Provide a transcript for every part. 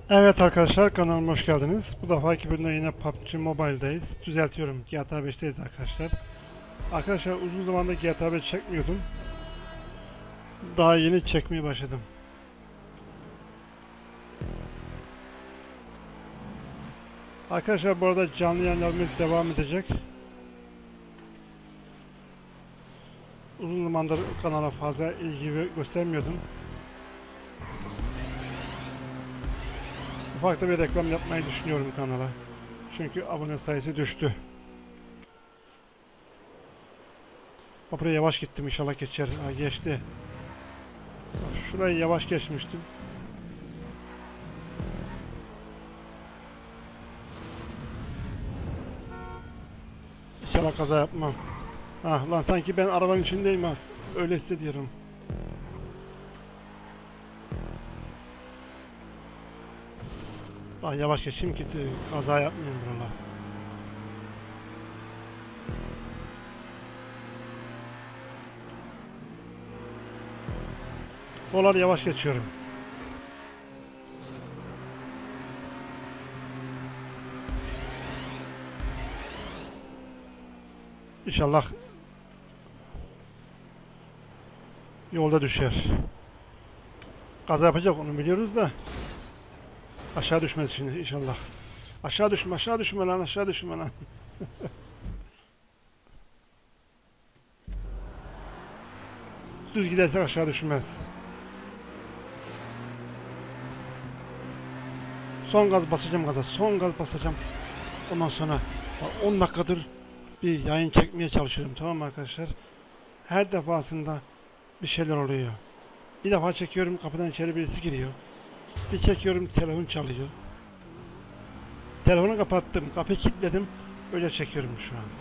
Evet arkadaşlar, kanalıma hoş geldiniz. Bu defaki bölümde yine PUBG Mobile'dayız. Düzeltiyorum, GTA 5'teyiz arkadaşlar. Arkadaşlar uzun zamandır GTA 5 çekmiyordum. Daha yeni çekmeye başladım. Arkadaşlar bu arada canlı yayınlarımız devam edecek. Uzun zamandır kanala fazla ilgi göstermiyordum. Ufak da bir reklam yapmayı düşünüyorum kanala. Çünkü abone sayısı düştü. Buraya yavaş gittim, inşallah geçer. Ha, geçti. Şurayı yavaş geçmiştim. İnşallah kaza yapmam. Ah lan, sanki ben arabanın içindeyim az. Öyle hissediyorum. Daha yavaş geçeyim ki kaza yapmayayım buralar. Oralar yavaş geçiyorum. İnşallah yolda düşer. Kaza yapacak, onu biliyoruz da. Aşağı düşmez şimdi inşallah. Aşağı düşme, aşağı düşme lan, aşağı düşme lan. Düz gidersek aşağı düşmez. Son gaz basacağım gaza, son gaz basacağım. Ondan sonra 10 dakikadır bir yayın çekmeye çalışıyorum, tamam mı arkadaşlar? Her defasında bir şeyler oluyor. Bir defa çekiyorum, kapıdan içeri birisi giriyor. Bir çekiyorum, telefon çalıyor. Telefonu kapattım, kapıyı kilitledim. Öyle çekiyorum şu an.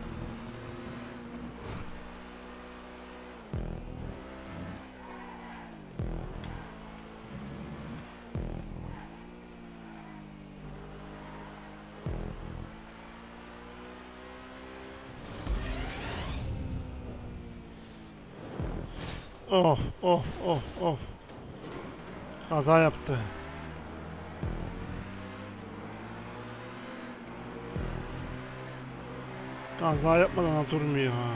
Of of of of. Kaza yaptı. Kaza yapmadan durmuyor ha.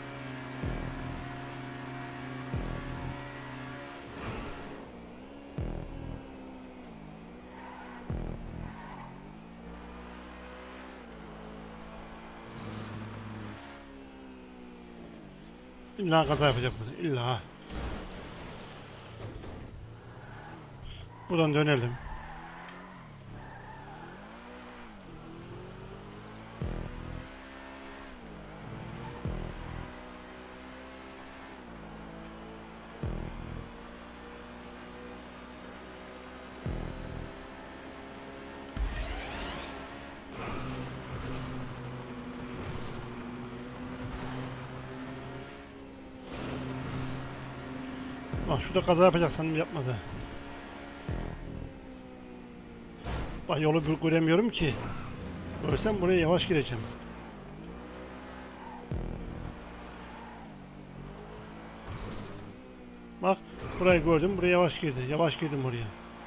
İlla kaza yapacak bu. İlla. Buradan dönelim. Bak şurada kaza yapacak sanırım, yapmadı. Bak yolu göremiyorum ki. Görsem buraya yavaş gireceğim. Bak burayı gördüm, buraya yavaş girdi. Yavaş girdim oraya.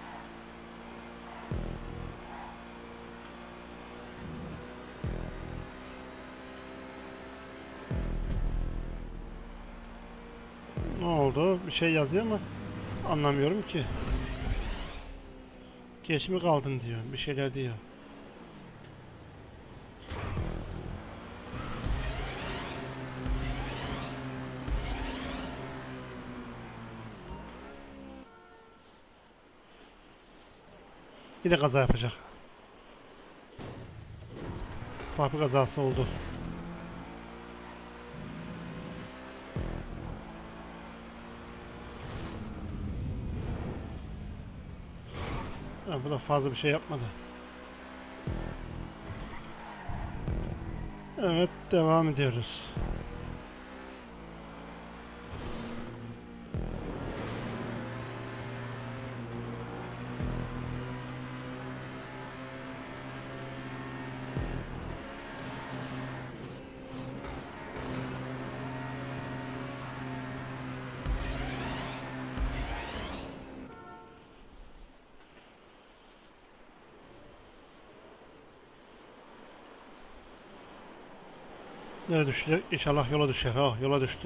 Ne oldu? Bir şey yazıyor ama anlamıyorum ki. Geç mi kaldın diyor. Bir şeyler diyor. Yine kaza yapacak. Trafik kazası oldu. Ha, bu da fazla bir şey yapmadı. Evet, devam ediyoruz. Nereye düşecek? İnşallah yola düşer. Oh, yola düştü.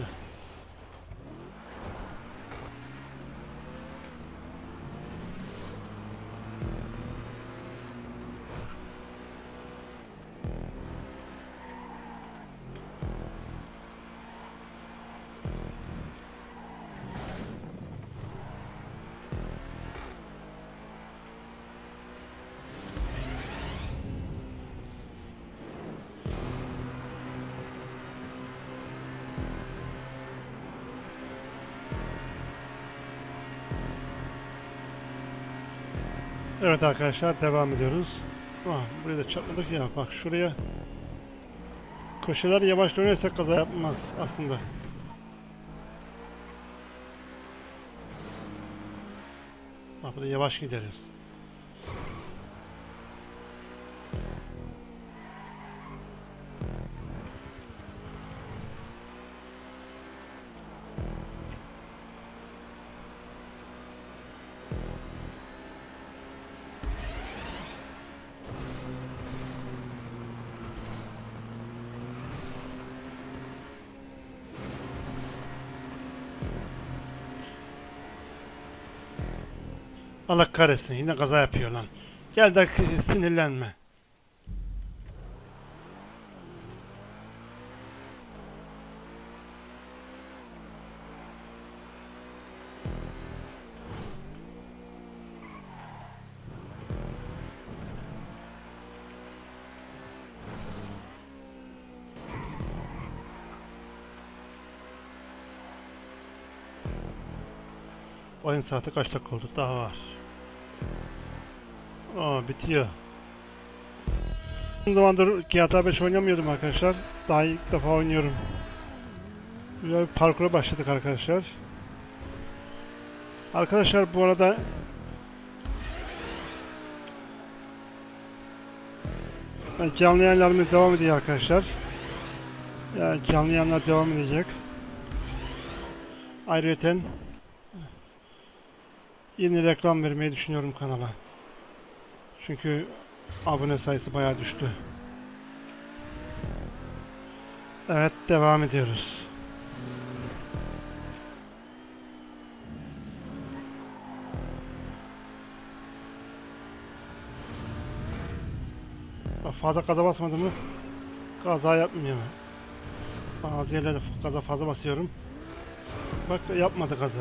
Evet arkadaşlar, devam ediyoruz. Buraya da çarpmadık ya. Bak şuraya köşeler yavaş dönersek kaza yapmaz aslında. Bak burada yavaş gideriz. Allah kahretsin, yine kaza yapıyor lan. Gel de sinirlenme. Oyun saati kaç dakika oldu? Daha var. Bitiyor. Uzun zamandır GTA 5 oynamıyordum arkadaşlar. Daha ilk defa oynuyorum. Güzel bir parkura başladık arkadaşlar. Arkadaşlar bu arada canlı yayınlarımız devam ediyor arkadaşlar. Yani canlı yayınlar devam edecek. Ayrıca yeni reklam vermeyi düşünüyorum kanala. Çünkü abone sayısı bayağı düştü. Evet, devam ediyoruz. Fazla gaza basmadım mı kaza yapmıyor. Bazı yerlerde gaza fazla basıyorum. Bak, yapmadı kaza.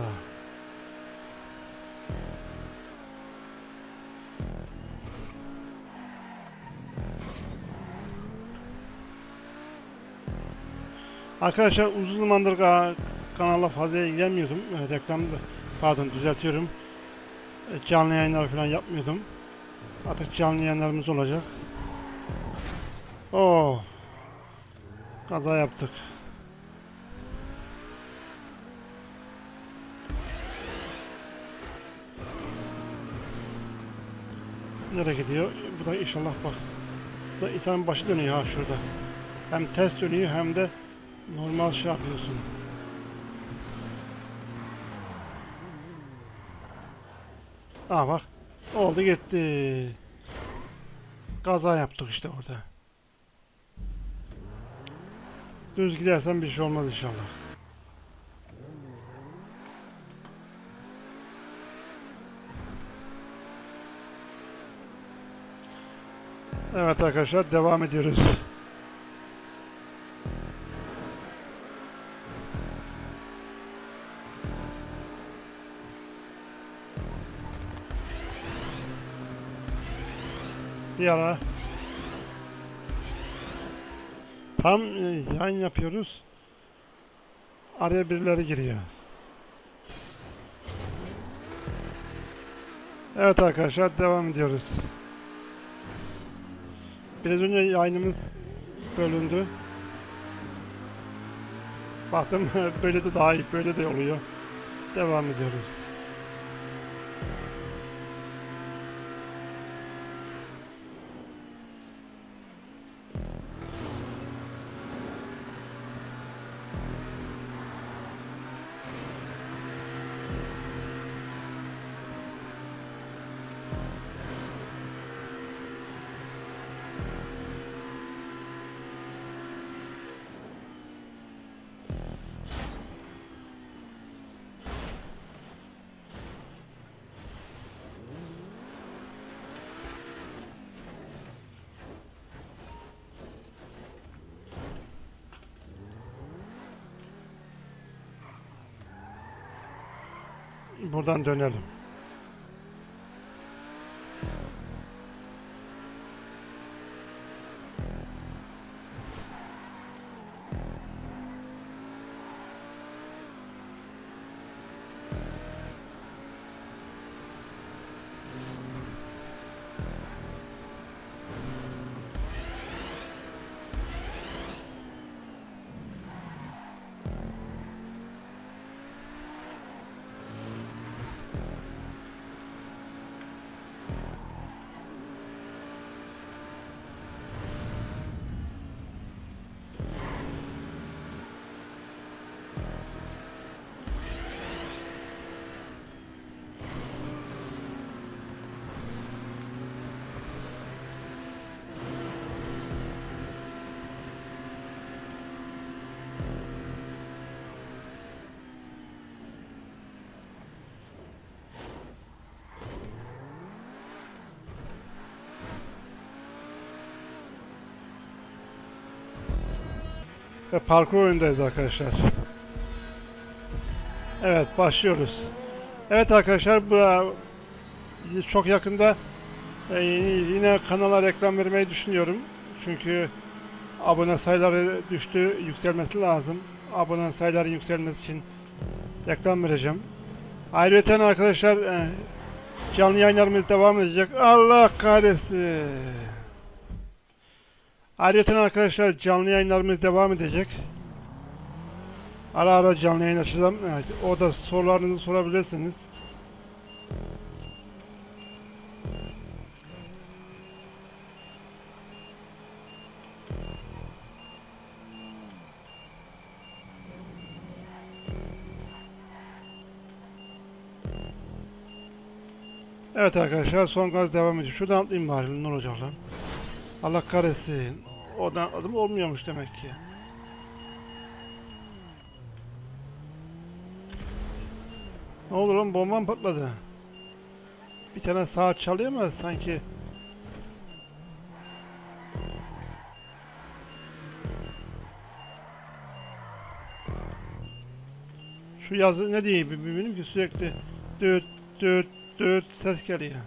Arkadaşlar uzun zamandır kanala fazla ilgilenmiyordum. Pardon, düzeltiyorum. Canlı yayınlar falan yapmıyordum. Artık canlı yayınlarımız olacak. Kaza yaptık. Nereye gidiyor? Bu da inşallah bak. Bu da insanın başı dönüyor ha şurada. Hem ters dönüyor hem de normal şey yapıyorsun. Bak. Oldu gitti. Kaza yaptık işte orada. Düz gidersen bir şey olmaz inşallah. Evet arkadaşlar, devam ediyoruz. Bir ara tam yayın yapıyoruz. Araya birileri giriyor. Evet arkadaşlar, devam ediyoruz. Biraz önce yayınımız bölündü. Baktım böyle de daha iyi, böyle de oluyor. Devam ediyoruz. buradan dönelim. Ve parkur oyundayız arkadaşlar. Evet, başlıyoruz. Evet arkadaşlar, bu çok yakında yine kanala reklam vermeyi düşünüyorum. Çünkü abone sayıları düştü, yükselmesi lazım. Abone sayıların yükselmesi için reklam vereceğim. Ayrıca arkadaşlar canlı yayınlarımız devam edecek. Allah kahretsin. Ayrıca arkadaşlar canlı yayınlarımız devam edecek. Ara ara canlı yayın açacağım. Evet, orada sorularınızı sorabilirsiniz. Evet arkadaşlar, son gaz devam ediyor. Şuradan atlayayım bari, ne olacak lan? Allah kahretsin. Oradan adım olmuyormuş demek ki. Ne olur lan, bombam patladı. Bir tane saat çalıyor mu sanki? Şu yazı ne diyeyim bilmiyorum ki, sürekli düt düt düt ses geliyor.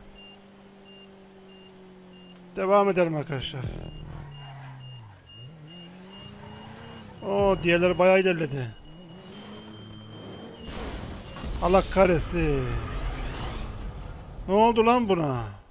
Devam edelim arkadaşlar. O diğerleri bayağı ilerledi. Allah kahretsin. Ne oldu lan buna?